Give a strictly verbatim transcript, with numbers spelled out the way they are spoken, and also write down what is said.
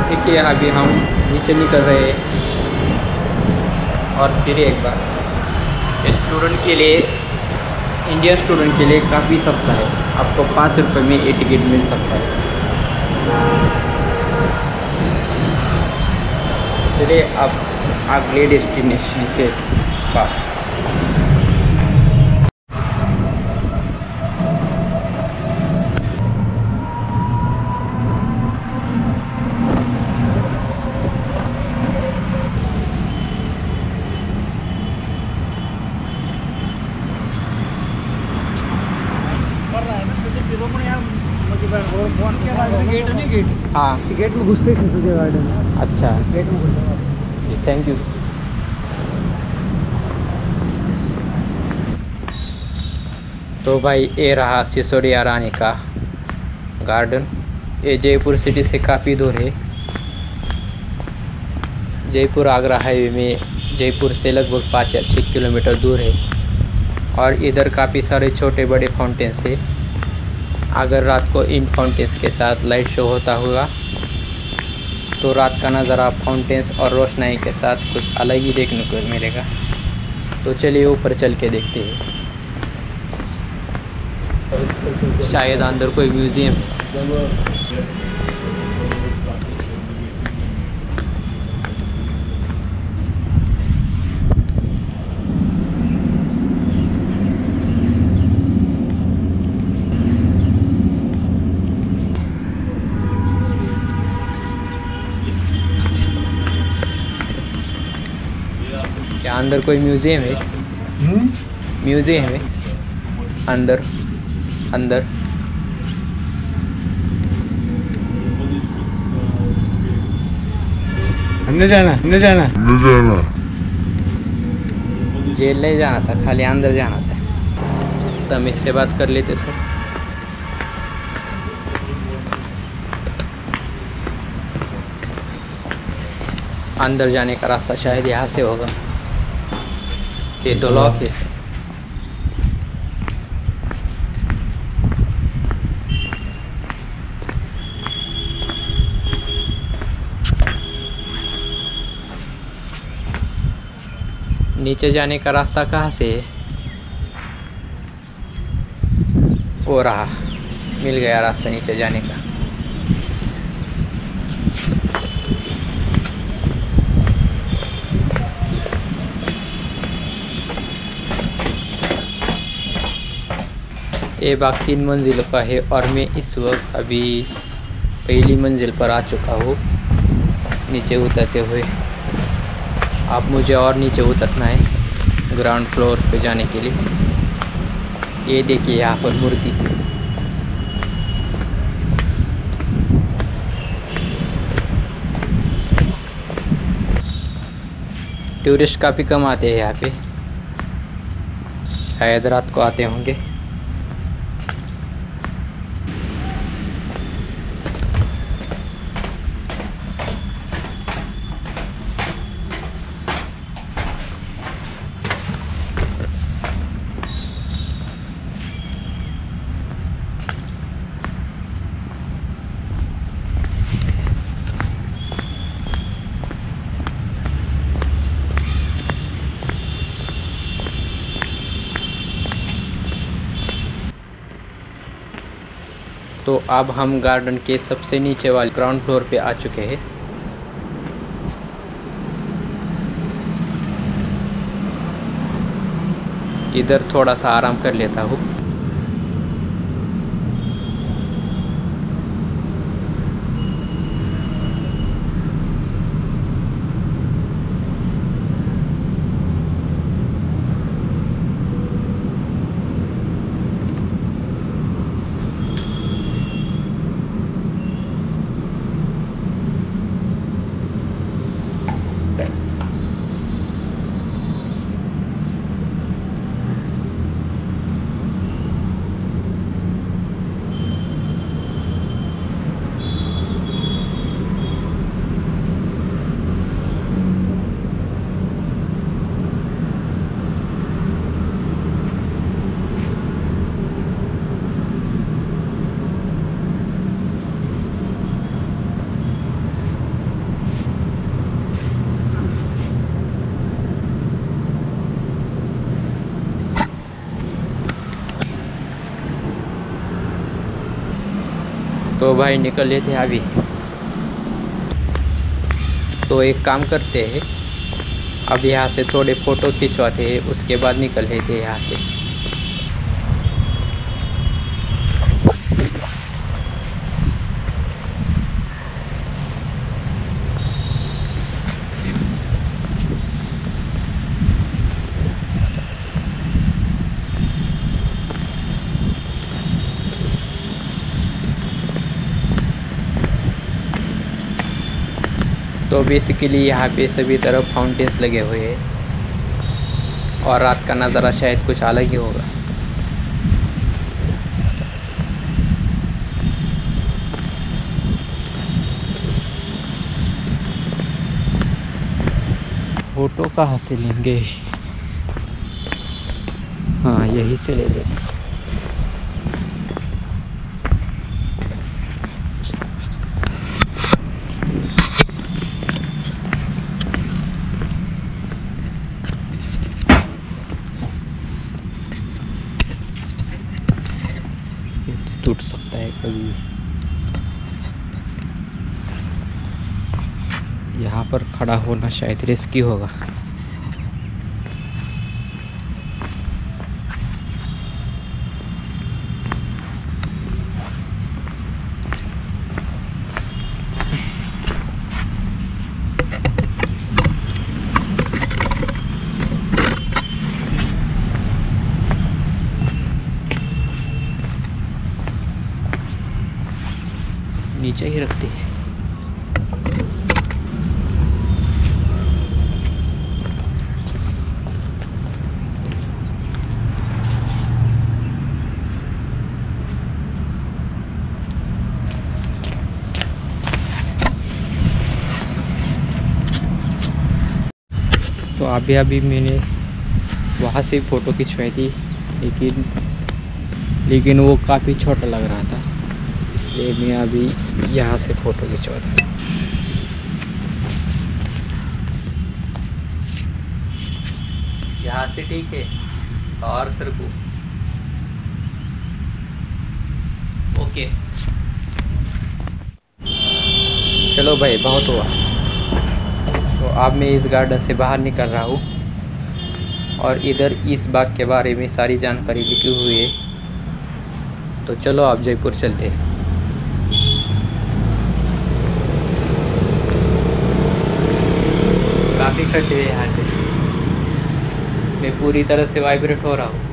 ठीक है, अभी हम नीचे निकल रहे हैं। और फिर एक बार स्टूडेंट के लिए, इंडियन स्टूडेंट के लिए काफ़ी सस्ता है, आपको पाँच रुपये में ये टिकट मिल सकता है। चलिए अब अगले डेस्टिनेशन के पास। गेट है, गेट हाँ, गेट में घुसते ही सिसोदिया गार्डन। अच्छा, गेट में घुसते। Thank you. तो भाई ये रहा सिसोदिया रानी का गार्डन। ये जयपुर सिटी से काफ़ी दूर है। जयपुर आगरा हाईवे में जयपुर से लगभग पाँच या छः किलोमीटर दूर है। और इधर काफ़ी सारे छोटे बड़े फाउंटेन्स है। अगर रात को इन फाउंटेन्स के साथ लाइट शो होता होगा तो रात का नज़ारा फाउंटेन्स और रोशनाई के साथ कुछ अलग ही देखने को मिलेगा। तो चलिए ऊपर चल के देखते हैं। शायद अंदर कोई म्यूज़ियम है। क्या अंदर कोई म्यूज़ियम है? म्यूज़ियम है अंदर अंदर हमने जाना हमने जाना हमने जाना जेल नहीं जाना था, खाली अंदर जाना था। तो हम इससे बात कर लेते सर। अंदर जाने का रास्ता शायद यहाँ से होगा। ये तो लॉक है। नीचे जाने का रास्ता कहाँ से है? वो रहा, मिल गया रास्ता नीचे जाने का। ये बाग तीन मंजिलों का है और मैं इस वक्त अभी पहली मंजिल पर आ चुका हूँ नीचे उतरते हुए। अब मुझे और नीचे उतरना है ग्राउंड फ्लोर पे जाने के लिए। ये देखिए यहाँ पर मूर्ति। टूरिस्ट काफ़ी कम आते हैं यहाँ पे, शायद रात को आते होंगे। तो अब हम गार्डन के सबसे नीचे वाले ग्राउंड फ्लोर पे आ चुके हैं। इधर थोड़ा सा आराम कर लेता हूँ। तो भाई निकले थे अभी। तो एक काम करते हैं, अब यहाँ से थोड़े फ़ोटो खिंचवाते हैं, उसके बाद निकल रहे थे यहाँ से। तो बेसिकली यहाँ पे सभी तरफ फाउंटेन्स लगे हुए हैं और रात का नज़ारा शायद कुछ अलग ही होगा। फोटो कहाँ से लेंगे? हाँ, यहीं से ले लेंगे। टूट सकता है कभी। यहाँ पर खड़ा होना शायद रिस्की होगा। नीचे ही रखते हैं। तो अभी अभी मैंने वहाँ से फ़ोटो खिंचवाई थी, लेकिन लेकिन वो काफ़ी छोटा लग रहा था, इसलिए मैं अभी यहाँ से फ़ोटो खिंचवाता हूँ। यहाँ से ठीक है और सर को ओके। चलो भाई, बहुत हुआ। तो अब मैं इस गार्डन से बाहर निकल रहा हूँ और इधर इस बाग के बारे में सारी जानकारी लिखी हुई है। तो चलो आप जयपुर चलते हैं। काफ़ी खड्डे हैं यहाँ पे, मैं पूरी तरह से वाइब्रेट हो रहा हूँ।